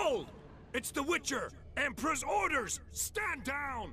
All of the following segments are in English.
Hold! It's the Witcher! Emperor's orders! Stand down!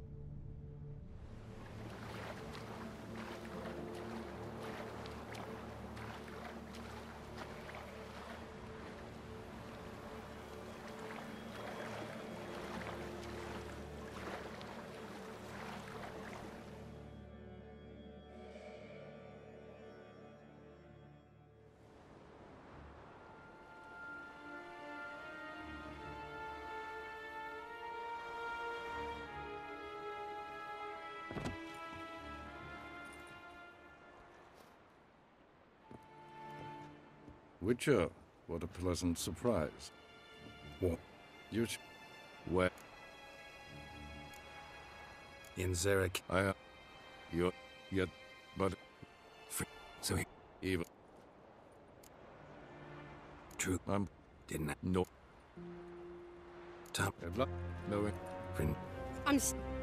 Witcher, what a pleasant surprise. What? Where? In Zurich. You're... Yet... But... So he... Even... True. Didn't I? No. Tom. No. Friend. I'm...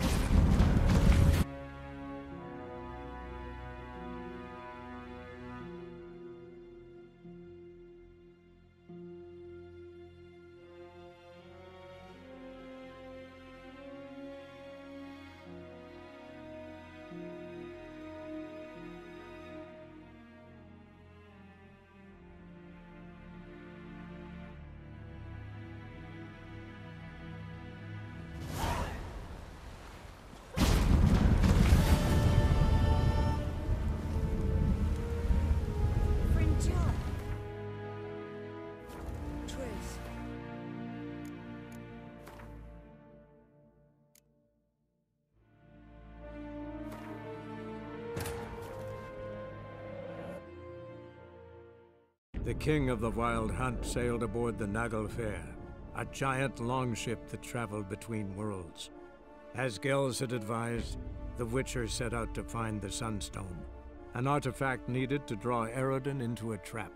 The king of the Wild Hunt sailed aboard the Naglfar, a giant longship that traveled between worlds. As Gels had advised, the Witcher set out to find the Sunstone, an artifact needed to draw Eredin into a trap.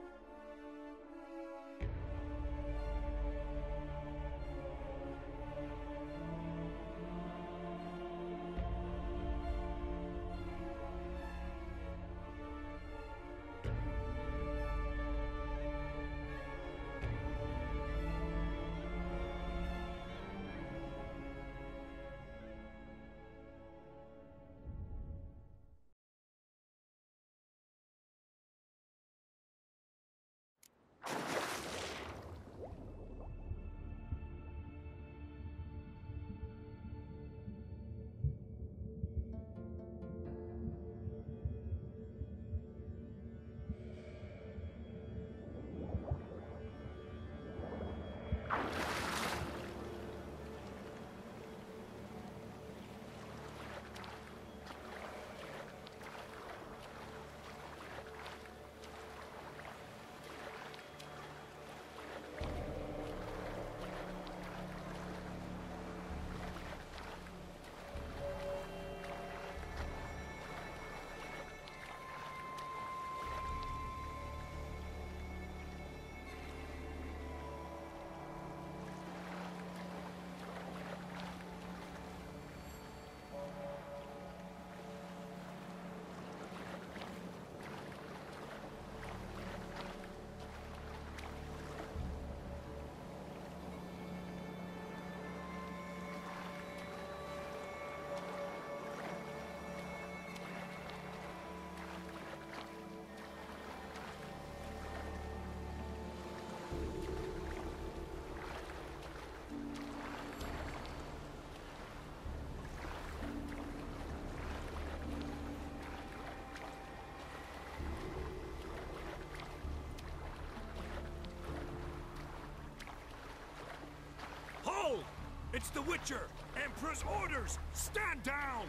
Hold! It's the Witcher! Emperor's orders! Stand down!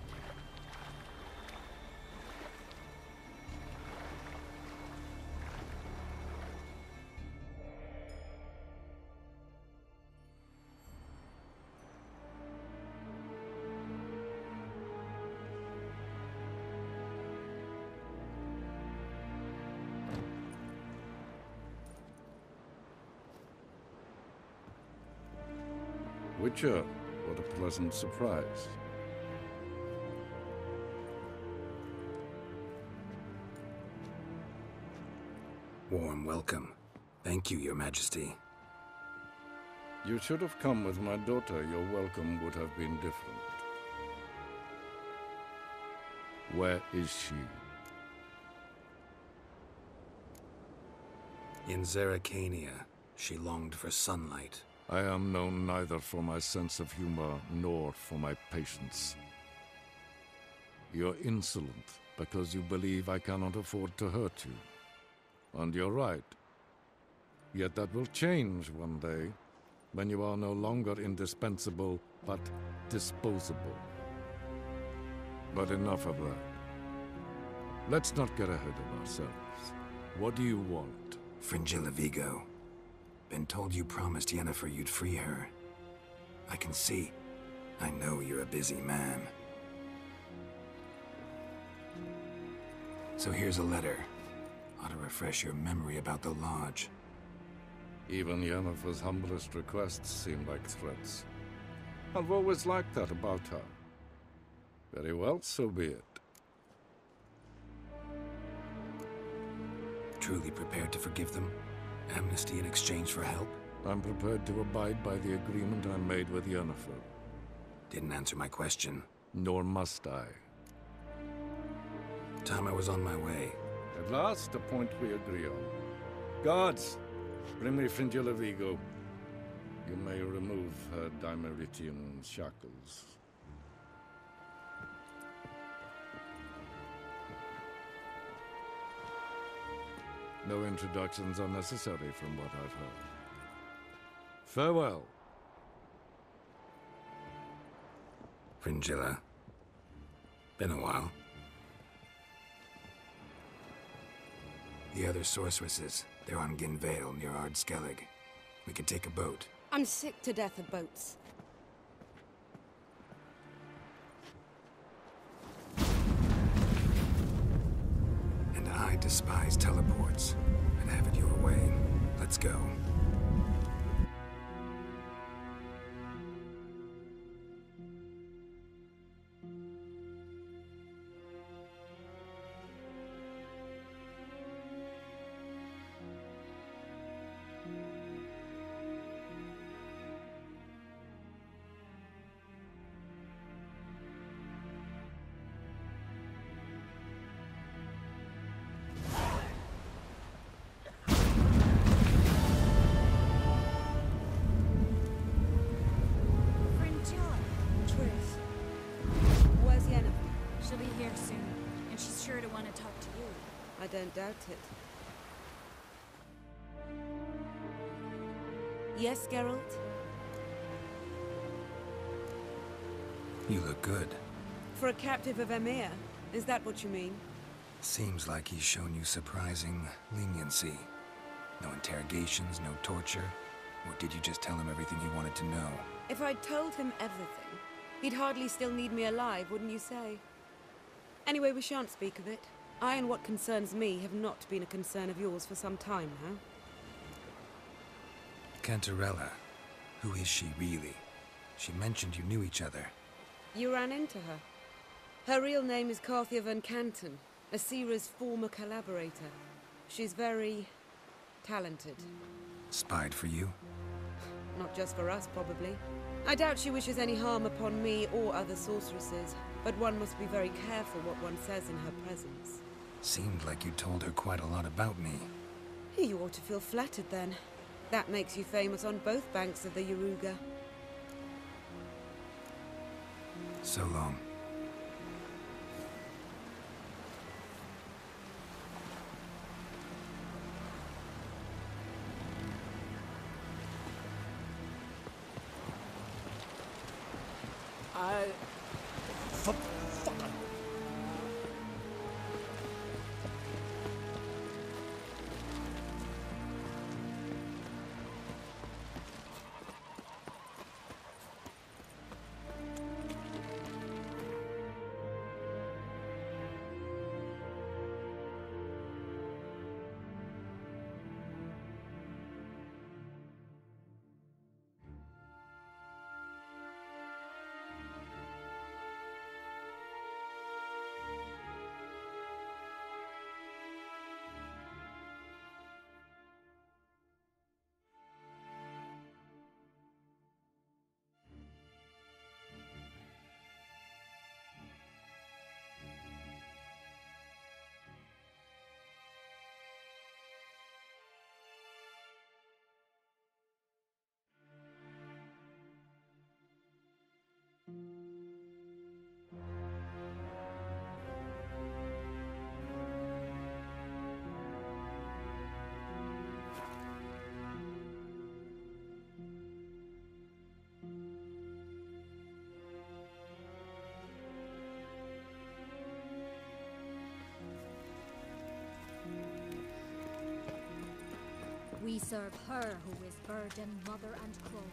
Witcher, what a pleasant surprise. Warm welcome. Thank you, Your Majesty. You should have come with my daughter. Your welcome would have been different. Where is she? In Zerrikania, she longed for sunlight. I am known neither for my sense of humor nor for my patience. You're insolent because you believe I cannot afford to hurt you. And you're right. Yet that will change one day, when you are no longer indispensable, but disposable. But enough of that. Let's not get ahead of ourselves. What do you want? Fringilla Vigo. Been told you promised Yennefer you'd free her. I can see. I know you're a busy man. So here's a letter. Ought to refresh your memory about the Lodge. Even Yennefer's humblest requests seem like threats. I've always liked that about her. Very well, so be it. Truly prepared to forgive them? Amnesty in exchange for help? I'm prepared to abide by the agreement I made with Yennefer. Didn't answer my question. Nor must I. Time I was on my way. At last, a point we agree on. Guards, bring me Fringilla Vigo. You may remove her Dimeritian shackles. No introductions are necessary from what I've heard. Farewell. Fringilla. Been a while. The other sorceresses, they're on Ginvale near Ard Skellig. We could take a boat. I'm sick to death of boats. And I despise teleports. And have it your way. Let's go. I don't doubt it. Yes, Geralt? You look good. For a captive of Emhyr, is that what you mean? Seems like he's shown you surprising leniency. No interrogations, no torture. Or did you just tell him everything he wanted to know? If I'd told him everything, he'd hardly still need me alive, wouldn't you say? Anyway, we shan't speak of it. I and what concerns me have not been a concern of yours for some time now. Cantarella. Who is she, really? She mentioned you knew each other. You ran into her. Her real name is Carthia van Canton, Asira's former collaborator. She's very talented. Spied for you? Not just for us, probably. I doubt she wishes any harm upon me or other sorceresses, but one must be very careful what one says in her presence. Seemed like you told her quite a lot about me. You ought to feel flattered then. That makes you famous on both banks of the Yaruga. So long. We serve her who is burden, mother, and crone.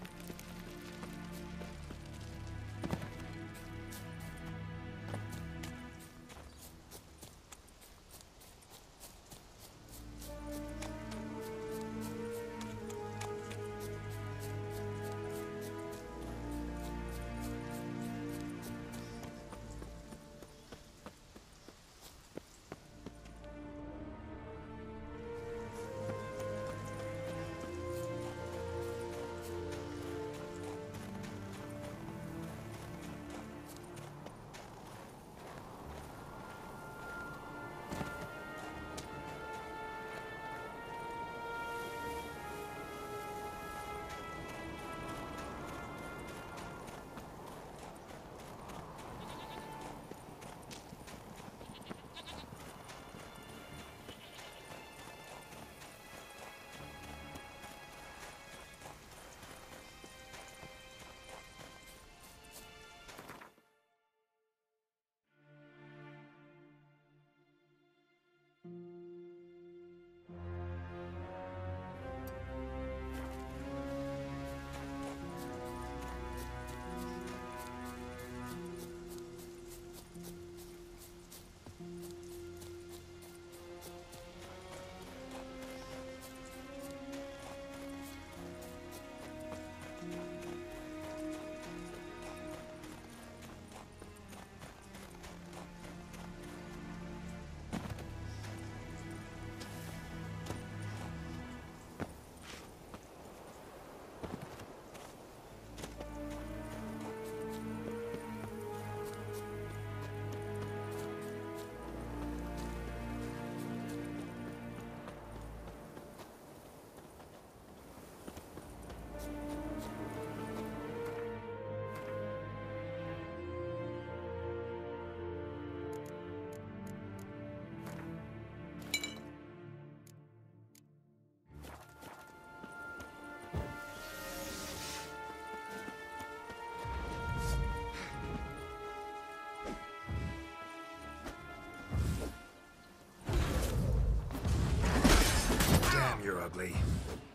You're ugly.